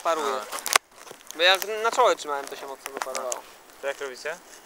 paruje. Bo jak na czoło trzymałem, to się mocno wyparowało. To jak robicie?